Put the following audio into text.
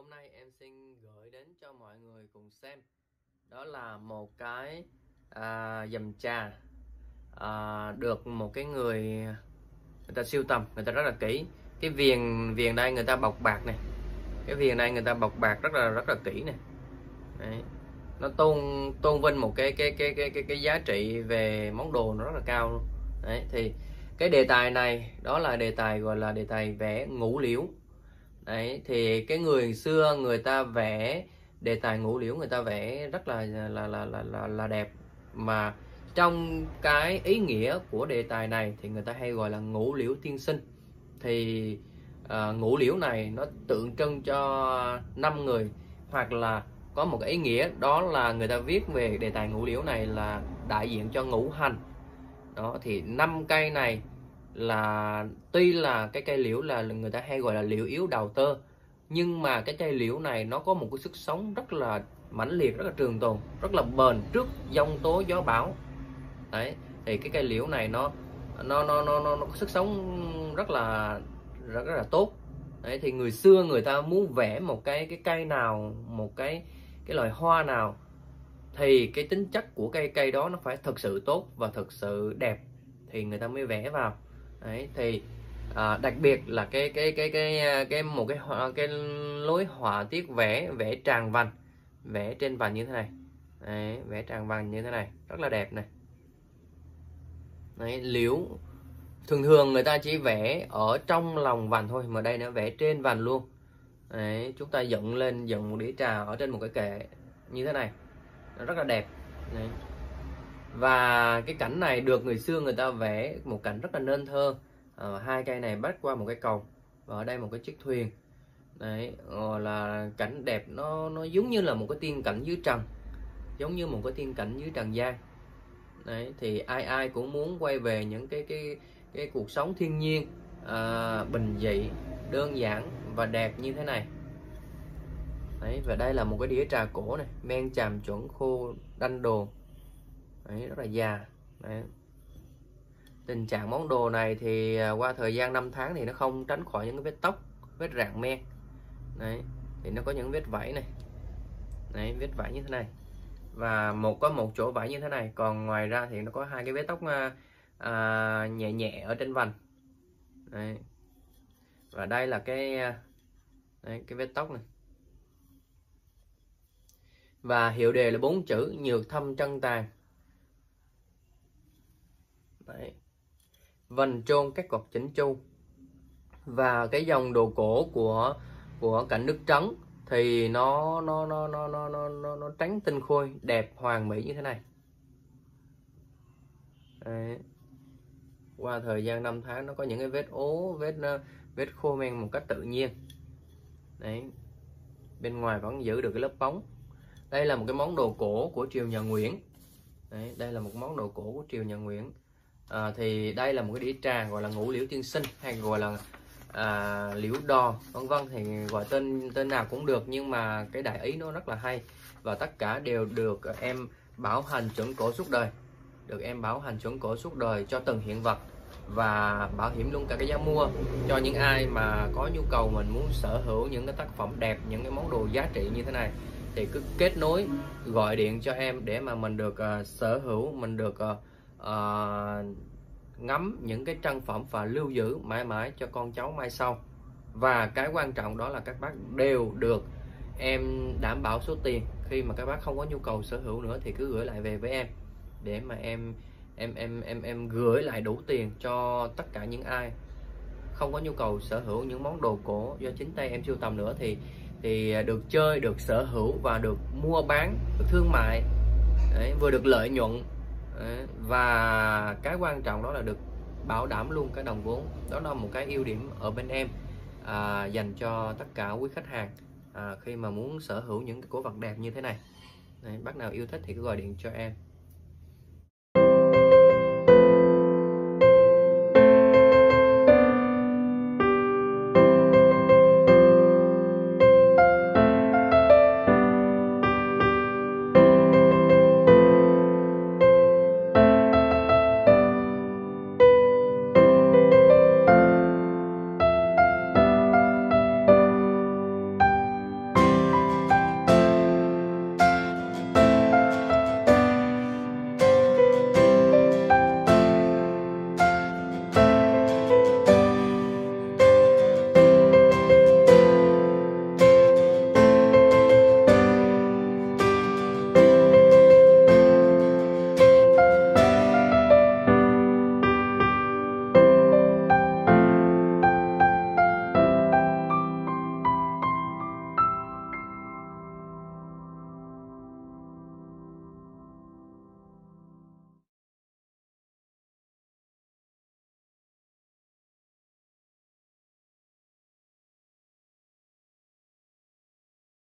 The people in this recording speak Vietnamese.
Hôm nay em xin gửi đến cho mọi người cùng xem. Đó là một cái dầm trà được một cái người ta sưu tầm, người ta rất là kỹ. Cái viền đây người ta bọc bạc này, cái viền đây người ta bọc bạc rất là kỹ này. Đấy. Nó tôn vinh một cái giá trị về món đồ nó rất là cao luôn. Đấy, thì cái đề tài này đó là đề tài gọi là đề tài vẽ ngũ liễu. Đấy, thì cái người xưa người ta vẽ đề tài ngũ liễu, người ta vẽ rất là đẹp, mà trong cái ý nghĩa của đề tài này thì người ta hay gọi là ngũ liễu tiên sinh. Thì ngũ liễu này nó tượng trưng cho 5 người, hoặc là có một cái ý nghĩa đó là người ta viết về đề tài ngũ liễu này là đại diện cho ngũ hành. Đó thì 5 cây này là tuy là cái cây liễu là người ta hay gọi là liễu yếu đào tơ, nhưng mà cái cây liễu này nó có một cái sức sống rất là mãnh liệt, rất là trường tồn, rất là bền trước giông tố gió bão. Đấy, thì cái cây liễu này nó có sức sống rất là tốt. Đấy, thì người xưa người ta muốn vẽ một cái cây nào, một cái loài hoa nào, thì cái tính chất của cây đó nó phải thực sự tốt và thực sự đẹp thì người ta mới vẽ vào. Đấy, thì đặc biệt là cái lối họa tiết vẽ tràng vành, vẽ trên vành như thế này. Đấy, vẽ tràng vành như thế này rất là đẹp này. Đấy, liễu thường người ta chỉ vẽ ở trong lòng vành thôi, mà đây nó vẽ trên vành luôn. Đấy, chúng ta dựng một đĩa trà ở trên một cái kệ như thế này, nó rất là đẹp. Đấy. Và cái cảnh này được người xưa người ta vẽ một cảnh rất là nên thơ. Hai cây này bắt qua một cái cầu, và ở đây một cái chiếc thuyền. Đấy, là cảnh đẹp, nó giống như là một cái tiên cảnh dưới trần, giống như một cái tiên cảnh dưới trần gian. Đấy, thì ai cũng muốn quay về những cái cuộc sống thiên nhiên, bình dị, đơn giản và đẹp như thế này. Đấy, và đây là một cái đĩa trà cổ này, men chàm chuẩn khô đanh đồ. Đấy, rất là già. Đấy. Tình trạng món đồ này thì qua thời gian 5 tháng thì nó không tránh khỏi những cái vết tóc, vết rạn men. Đấy, thì nó có những vết vảy này. Đấy, vết vảy như thế này, và có một chỗ vảy như thế này, còn ngoài ra thì nó có hai cái vết tóc nhẹ nhẹ ở trên vành. Đấy. Và đây là cái vết tóc này. Và hiệu đề là 4 chữ nhược thâm chân tàn. Đấy. Vành trôn các cột chỉnh chu. Và cái dòng đồ cổ của cảnh nước Trấn thì nó trắng tinh khôi, đẹp hoàn mỹ như thế này. Đấy. Qua thời gian 5 tháng nó có những cái vết ố, vết khô men một cách tự nhiên. Đấy. Bên ngoài vẫn giữ được cái lớp bóng. Đây là một cái món đồ cổ của triều nhà Nguyễn. Đấy, đây là một món đồ cổ của triều nhà Nguyễn. Thì đây là một cái đĩa trà gọi là ngũ liễu tiên sinh, hay gọi là liễu đò, vân vân, thì gọi tên nào cũng được, nhưng mà cái đại ý nó rất là hay, và tất cả đều được em bảo hành chuẩn cổ suốt đời, cho từng hiện vật, và bảo hiểm luôn cả cái giá mua cho những ai mà có nhu cầu mình muốn sở hữu những cái tác phẩm đẹp, những cái món đồ giá trị như thế này, thì cứ kết nối gọi điện cho em để mà mình được sở hữu, mình được ngắm những cái trang phẩm và lưu giữ mãi mãi cho con cháu mai sau. Và cái quan trọng đó là các bác đều được em đảm bảo số tiền. Khi mà các bác không có nhu cầu sở hữu nữa thì cứ gửi lại về với em, để mà em gửi lại đủ tiền cho tất cả những ai không có nhu cầu sở hữu những món đồ cổ do chính tay em sưu tầm nữa, thì được chơi, được sở hữu và được mua bán, được thương mại. Đấy, vừa được lợi nhuận. Đấy, và cái quan trọng đó là được bảo đảm luôn cái đồng vốn. Đó là một cái ưu điểm ở bên em dành cho tất cả quý khách hàng khi mà muốn sở hữu những cái cổ vật đẹp như thế này. Đấy, bác nào yêu thích thì cứ gọi điện cho em.